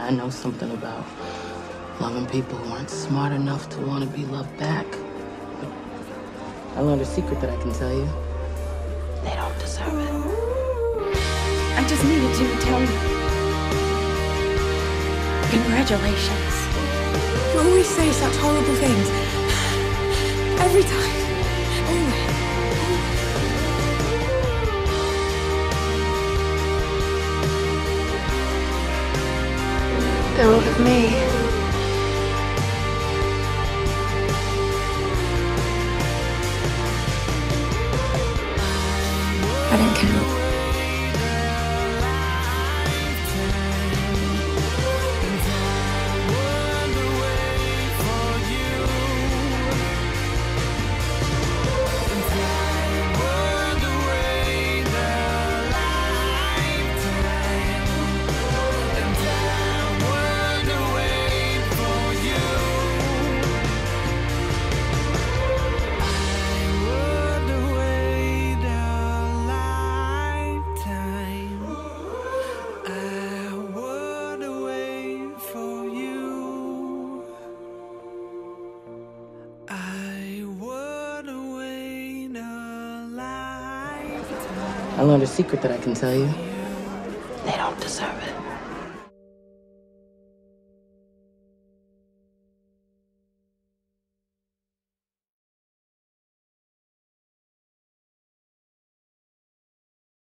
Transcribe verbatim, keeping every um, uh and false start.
I know something about loving people who aren't smart enough to want to be loved back. But I learned a secret that I can tell you. They don't deserve it. I just needed you to tell me. Congratulations. You always say such horrible things. Every time. Always. They're all of me. I don't count. I learned a secret that I can tell you. They don't deserve it.